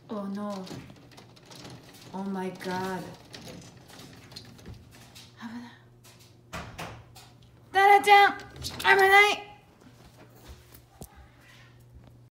Oh no. Oh my god. 危ない。タラちゃん、危ない。